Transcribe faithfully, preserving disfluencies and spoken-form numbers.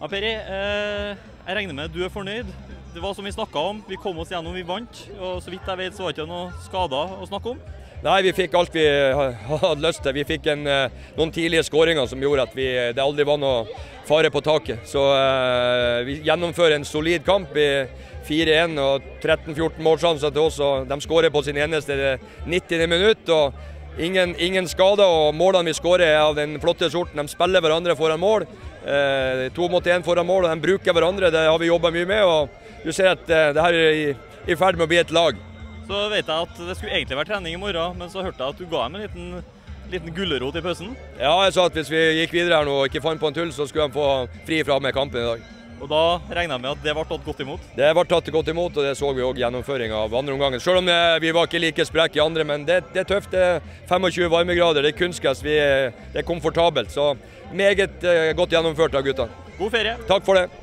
Ja, Peri, eh, jeg regner med du er fornøyd. Det var som vi snakket om, vi kom oss gjennom, vi vant, og så vidt jeg vet så var det ikke noen skader å snakke om. Nei, vi fikk alt vi hadde lyst til. Vi fikk en, noen tidlige skåringer som gjorde at vi, det aldri var noe fare på taket. Så eh, vi gjennomfører en solid kamp i fire en og tretten fjorten målsjanser til oss. Og de skårer på sin eneste nittende minutt. og ingen, ingen skader, og målene vi skårer er av den flotte sorten. De spiller hverandre foran mål. Eh, to mot én foran mål, og de bruker hverandre. Det har vi jobbet mye med. og Du ser at eh, det her er i, i ferd med å bli et lag. Så vet jeg at det skulle egentlig vært trening i morgen, men så hørte jeg at du ga dem en liten, liten gullerot i pausen. Ja, jeg sa at hvis vi gikk videre her nå og ikke fant på en tull, så skulle de få fri fra med kampen i dag. Og da regner jeg med at det ble tatt godt imot? Det ble tatt godt imot, og det så vi også gjennomføring av andre omgangen. Selv om det, vi var ikke like spreke i andre, men det, det er tøft. Det er tjuefem varmegrader, det er kunstgress, det er komfortabelt. Så meget godt gjennomført av gutta. God ferie! Takk for det!